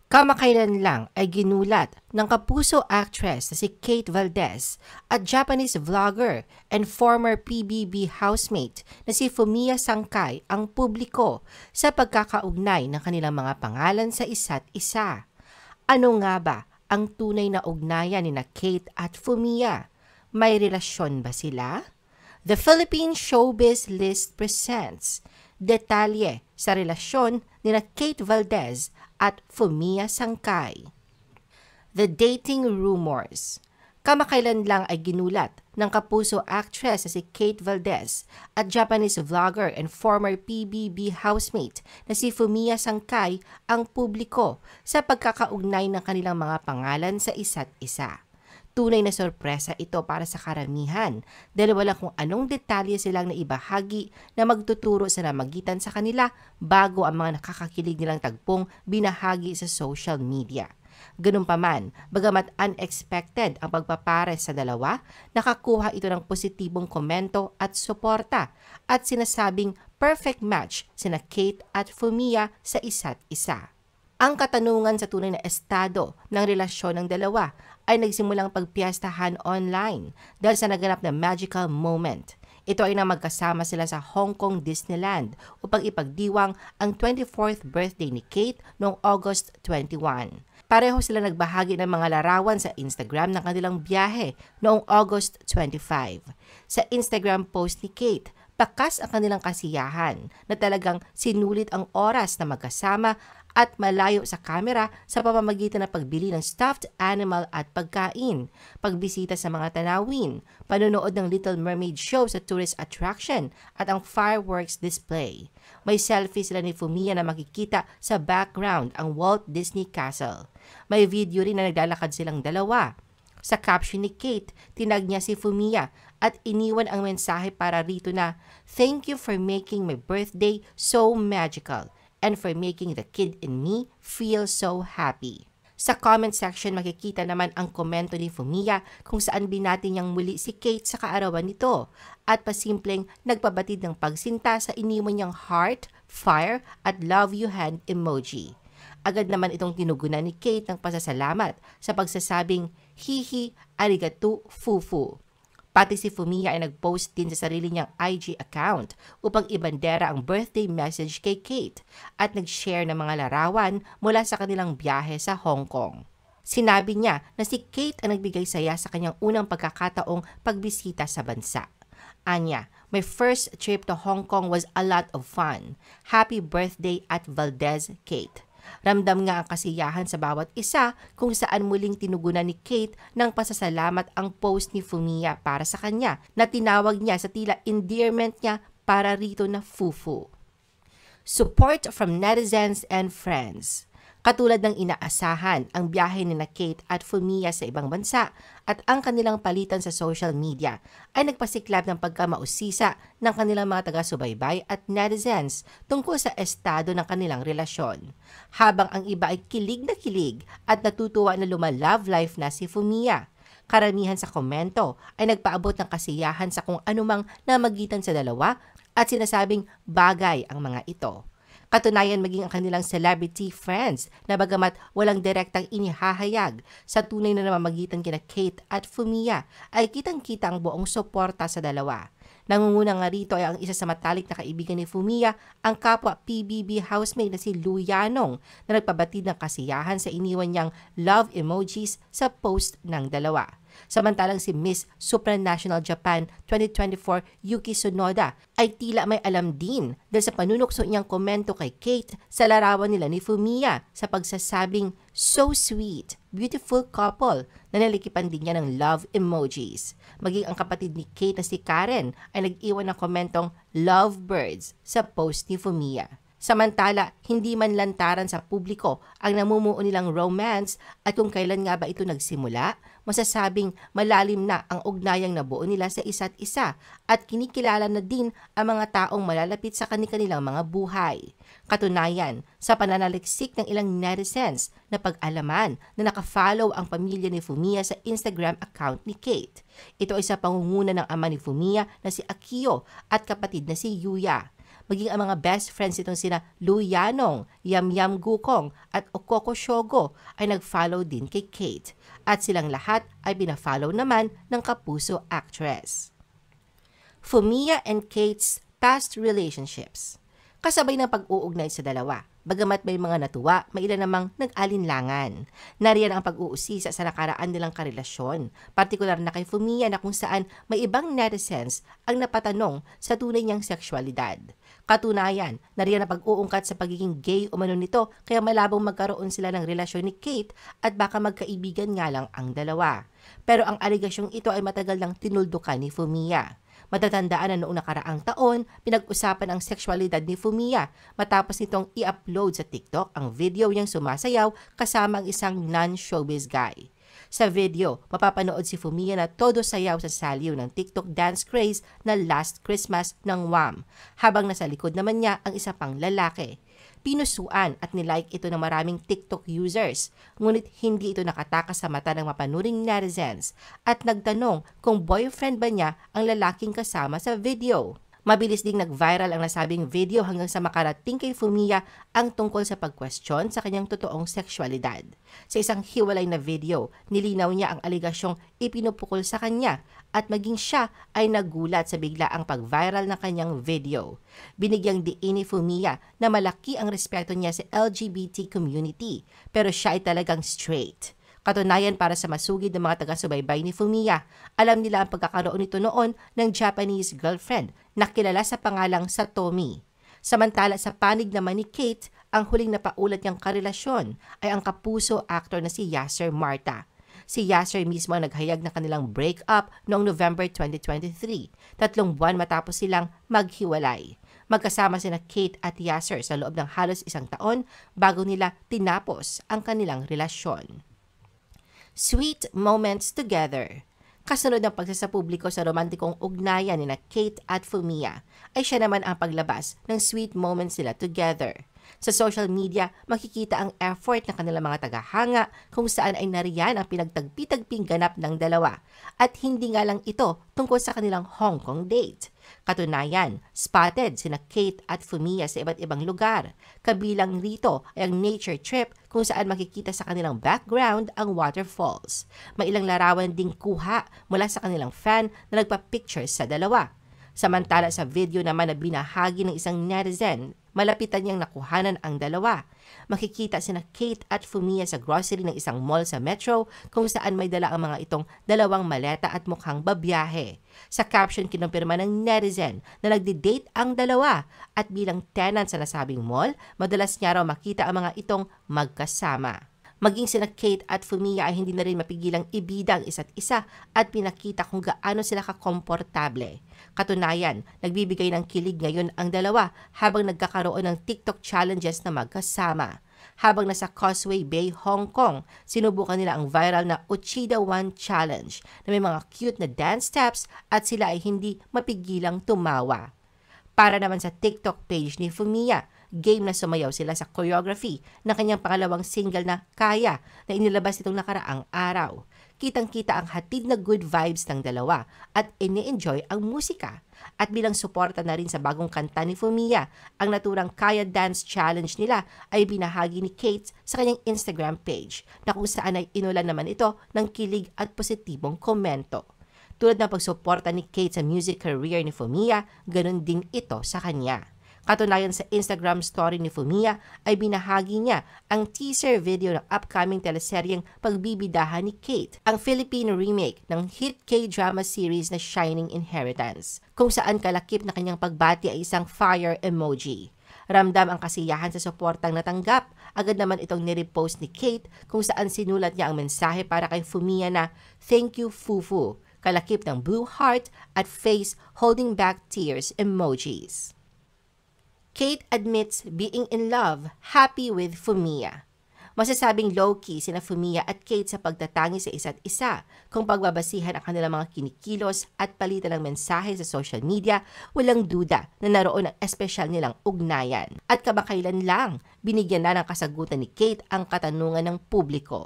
Kamakailan lang ay ginulat ng kapuso actress na si Kate Valdez at Japanese vlogger and former PBB housemate na si Fumiya Sankay ang publiko sa pagkakaugnay ng kanilang mga pangalan sa isa't isa. Ano nga ba ang tunay na ugnayan ni Kate at Fumiya? May relasyon ba sila? The Philippine Showbiz List presents detalye sa relasyon ni Kate Valdez at Fumiya Sankay. The dating rumors. Kamakailan lang ay ginulat ng kapuso actress na si Kate Valdez at Japanese vlogger and former PBB housemate na si Fumiya Sankay ang publiko sa pagkakaugnay ng kanilang mga pangalan sa isa't isa. Tunay na sorpresa ito para sa karamihan dahil wala kung anong detalye silang naibahagi na magtuturo sa namagitan sa kanila bago ang mga nakakakilig nilang tagpong binahagi sa social media. Ganun pa man, bagamat unexpected ang pagpapares sa dalawa, nakakuha ito ng positibong komento at suporta at sinasabing perfect match sina Kate at Fumiya sa isa't isa. Ang katanungan sa tunay na estado ng relasyon ng dalawa ay nagsimulang pagpiyastahan online dahil sa naganap na magical moment. Ito ay nang magkasama sila sa Hong Kong Disneyland upang ipagdiwang ang 24th birthday ni Kate noong August 21. Pareho sila nagbahagi ng mga larawan sa Instagram ng kanilang biyahe noong August 25. Sa Instagram post ni Kate, bakas ang kanilang kasiyahan na talagang sinulit ang oras na magkasama at malayo sa kamera sa pamamagitan ng pagbili ng stuffed animal at pagkain, pagbisita sa mga tanawin, panonood ng Little Mermaid show sa tourist attraction at ang fireworks display. May selfie sila ni Fumiya na makikita sa background ang Walt Disney Castle. May video rin na naglalakad silang dalawa. Sa caption ni Kate, tinag niya si Fumiya at iniwan ang mensahe para rito na, "Thank you for making my birthday so magical and for making the kid in me feel so happy." Sa comment section makikita naman ang komento ni Fumiya kung saan binati niyang muli si Kate sa kaarawan nito at pasimpleng nagpabatid ng pagsinta sa iniwan niyang heart, fire at love you hand emoji. Agad naman itong tinugunan ni Kate ng pasasalamat sa pagsasabing, "Hihi, arigato, fufu." Pati si Fumiya ay nag-post din sa sarili niyang IG account upang ibandera ang birthday message kay Kate at nag-share ng mga larawan mula sa kanilang biyahe sa Hong Kong. Sinabi niya na si Kate ang nagbigay saya sa kanyang unang pagkakataong pagbisita sa bansa. Anya, "My first trip to Hong Kong was a lot of fun. Happy birthday at Valdez, Kate." Ramdam nga ang kasiyahan sa bawat isa kung saan muling tinugunan ni Kate ng pasasalamat ang post ni Fumiya para sa kanya na tinawag niya sa tila endearment niya para rito na fufu. Support from netizens and friends. Katulad ng inaasahan, ang biyahe ni Kate at Fumiya sa ibang bansa at ang kanilang palitan sa social media ay nagpasiklab ng pagkamausisa ng kanilang mga taga-subaybay at netizens tungkol sa estado ng kanilang relasyon. Habang ang iba ay kilig na kilig at natutuwa na love life na si Fumiya. Karamihan sa komento ay nagpaabot ng kasiyahan sa kung anumang namagitan sa dalawa at sinasabing bagay ang mga ito. Katunayan maging ang kanilang celebrity friends na bagamat walang direktang inihahayag sa tunay na namamagitan kina Kate at Fumiya ay kitang-kita ang buong suporta sa dalawa. Nangunguna nga rito ay ang isa sa matalik na kaibigan ni Fumiya, ang kapwa PBB housemate na si Lou Yanong na nagpabatid ng kasiyahan sa iniwan niyang love emojis sa post ng dalawa. Samantalang si Miss Supranational Japan 2024 Yuki Tsunoda ay tila may alam din dahil sa panunukso niyang komento kay Kate sa larawan nila ni Fumiya sa pagsasabing, "So sweet, beautiful couple," na nalikipan din niya ng love emojis. Maging ang kapatid ni Kate na si Karen ay nag-iwan ng komentong "love birds" sa post ni Fumiya. Samantala, hindi man lantaran sa publiko ang namumuo nilang romance at kung kailan nga ba ito nagsimula, masasabing malalim na ang ugnayang nabuo nila sa isa't isa at kinikilala na din ang mga taong malalapit sa kanilang mga buhay. Katunayan, sa pananaliksik ng ilang netizens na pag-alaman na nakafollow ang pamilya ni Fumiya sa Instagram account ni Kate. Ito ay sa pangunguna ng ama ni Fumiya na si Akio at kapatid na si Yuya. maging ang mga best friends itong sina Lu Yanong, Yam Yam Gukong at Okoko Shogo ay nag-follow din kay Kate at silang lahat ay binafollow naman ng kapuso actress. Fumiya and Kate's past relationships. Kasabay ng pag-uugnay sa dalawa, bagamat may mga natuwa, may ilan namang nag-alinlangan. Nariyan ang pag-uusisa sa nakaraan nilang karelasyon, partikular na kay Fumiya na kung saan may ibang netizens ang napatanong sa tunay niyang sexualidad. Katunayan, nariyan ang pag-uungkat sa pagiging gay umano nito kaya malabong magkaroon sila ng relasyon ni Kate at baka magkaibigan nga lang ang dalawa. Pero ang aligasyong ito ay matagal nang tinuldukan ni Fumiya. Matatandaan na noong nakaraang taon, pinag-usapan ang sexualidad ni Fumiya matapos nitong i-upload sa TikTok ang video niyang sumasayaw kasama ang isang non-showbiz guy. Sa video, mapapanood si Fumiya na todo sayaw sa saliw ng TikTok dance craze na Last Christmas ng Wham, habang nasa likod naman niya ang isa pang lalaki. Pinusuan at nilike ito ng maraming TikTok users, ngunit hindi ito nakatakas sa mata ng mapanuring netizens at nagtanong kung boyfriend ba niya ang lalaking kasama sa video. Mabilis ding nag-viral ang nasabing video hanggang sa makarating kay Fumiya ang tungkol sa pag-question sa kanyang totoong sexualidad. Sa isang hiwalay na video, nilinaw niya ang aligasyong ipinupukol sa kanya at maging siya ay nagulat sa biglaang pag-viral ng kanyang video. Binigyang diin ni Fumiya na malaki ang respeto niya sa LGBT community pero siya ay talagang straight. Katunayan para sa masugid ng mga taga-subaybay ni Fumiya, alam nila ang pagkakaroon nito noon ng Japanese girlfriend na kilala sa pangalang Satomi. Samantala sa panig naman ni Kate, ang huling napaulat niyang karelasyon ay ang kapuso actor na si Yasser Marta. Si Yasser mismo ang naghayag ng kanilang breakup noong November 2023, 3 buwan matapos silang maghiwalay. Magkasama sina Kate at Yasser sa loob ng halos 1 taon bago nila tinapos ang kanilang relasyon. Sweet moments together. Kasunod ng pagsasapubliko sa romantikong ugnayan ni Kate at Fumiya, ay siya naman ang paglabas ng sweet moments nila together. Sa social media, makikita ang effort ng kanilang mga tagahanga kung saan ay nariyan ang pinagtagpi-tagping ganap ng dalawa. At hindi nga lang ito tungkol sa kanilang Hong Kong date. Katunayan, spotted sina Kate at Fumiya sa iba't ibang lugar. Kabilang rito ay ang nature trip kung saan makikita sa kanilang background ang waterfalls. May ilang larawan ding kuha mula sa kanilang fan na nagpa-pictures sa dalawa. Samantala sa video naman na binahagi ng isang netizen, malapitan niyang nakuhanan ang dalawa. Makikita sina Kate at Fumiya sa grocery ng isang mall sa Metro kung saan may dala ang mga itong dalawang maleta at mukhang babiyahe. Sa caption kinumpirma ng netizen na nagdi-date ang dalawa at bilang tenant sa nasabing mall, madalas niya raw makita ang mga itong magkasama. Maging sina Kate at Fumiya ay hindi na rin mapigilang ibida ang isa't isa at pinakita kung gaano sila kakomportable. Katunayan, nagbibigay ng kilig ngayon ang dalawa habang nagkakaroon ng TikTok challenges na magkasama. Habang nasa Causeway Bay, Hong Kong, sinubukan nila ang viral na Uchida One Challenge na may mga cute na dance steps at sila ay hindi mapigilang tumawa. Para naman sa TikTok page ni Fumiya, game na sumayaw sila sa choreography ng kanyang pangalawang single na Kaya na inilabas itong nakaraang araw. Kitang-kita ang hatid na good vibes ng dalawa at ini-enjoy ang musika. At bilang suporta na rin sa bagong kanta ni Fumiya, ang naturang Kaya Dance Challenge nila ay binahagi ni Kate sa kanyang Instagram page na kung saan ay inulan naman ito ng kilig at positibong komento. Tulad ng pagsuporta ni Kate sa music career ni Fumiya, ganun din ito sa kanya. Katunayan sa Instagram story ni Fumiya ay binahagi niya ang teaser video ng upcoming teleseryeng pagbibidahan ni Kate, ang Philippine remake ng hit K-drama series na Shining Inheritance, kung saan kalakip na kanyang pagbati ay isang fire emoji. Ramdam ang kasiyahan sa suportang natanggap. Agad naman itong nirepost ni Kate kung saan sinulat niya ang mensahe para kay Fumiya na "Thank you, Fufu," kalakip ng blue heart at face holding back tears emojis. Kate admits being in love, happy with Fumiya. Masasabing low-key sina Fumiya at Kate sa pagtatangi sa isa't isa. Kung pagbabasihan ang kanilang mga kinikilos at palitan ng mensahe sa social media, walang duda na naroon ang espesyal nilang ugnayan. At kamakailan lang, binigyan na ng kasagutan ni Kate ang katanungan ng publiko.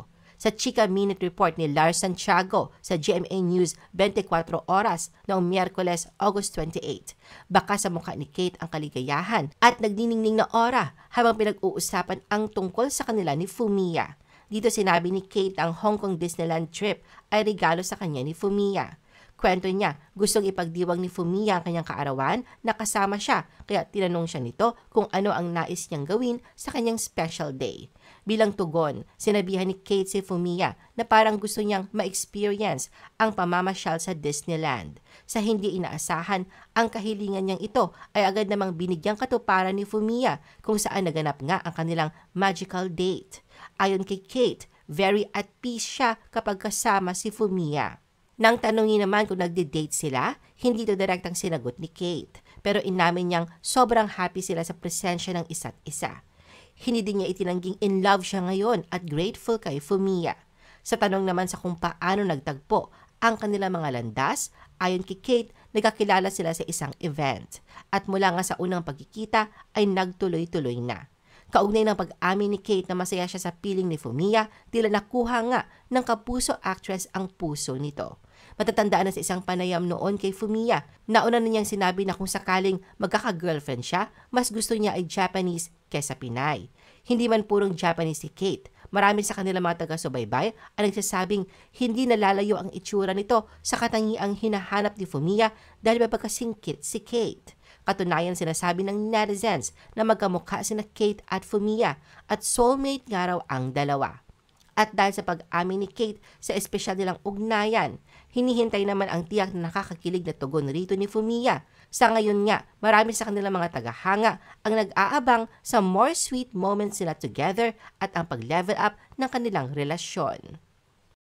Sa Chika Minute Report ni Lars Santiago sa GMA News 24 Oras noong Miyerkules, August 28. Baka sa mukha ni Kate ang kaligayahan at nagniningning na aura habang pinag-uusapan ang tungkol sa kanila ni Fumiya. Dito sinabi ni Kate ang Hong Kong Disneyland trip ay regalo sa kanya ni Fumiya. Kwento niya, gustong ipagdiwang ni Fumiya ang kanyang kaarawan na kasama siya, kaya tinanong siya nito kung ano ang nais niyang gawin sa kanyang special day. Bilang tugon, sinabihan ni Kate si Fumiya na parang gusto niyang ma-experience ang pamamasyal sa Disneyland. Sa hindi inaasahan, ang kahilingan niyang ito ay agad namang binigyang katuparan ni Fumiya kung saan naganap nga ang kanilang magical date. Ayon kay Kate, very at peace siya kapag kasama si Fumiya. Nang tanungin naman kung nagde-date sila, hindi ito direktang sinagot ni Kate. Pero inamin niyang sobrang happy sila sa presensya ng isa't isa. Hindi din niya itinangging in love siya ngayon at grateful kay Fumiya. Sa tanong naman sa kung paano nagtagpo ang kanilang mga landas, ayon kay Kate, nagkakilala sila sa isang event. At mula nga sa unang pagkikita ay nagtuloy-tuloy na. Kaugnay ng pag-amin ni Kate na masaya siya sa piling ni Fumiya, tila nakuha nga ng kapuso actress ang puso nito. Matatandaan na sa isang panayam noon kay Fumiya, nauna na niyang sinabi na kung sakaling magkaka-girlfriend siya, mas gusto niya ay Japanese kesa Pinay. Hindi man purong Japanese si Kate. Marami sa kanilang mga taga-subaybay ang nagsasabing hindi nalalayo ang itsura nito sa katangiang hinahanap ni Fumiya dahil mapagkasingkit si Kate. Katunayan sinasabi ng netizens na magkamukha sina Kate at Fumiya at soulmate nga raw ang dalawa. At dahil sa pag-amin ni Kate sa espesyal nilang ugnayan, hinihintay naman ang tiyak na nakakakilig na tugon rito ni Fumiya. Sa ngayon nga, marami sa kanilang mga tagahanga ang nag-aabang sa more sweet moments sila together at ang pag-level up ng kanilang relasyon.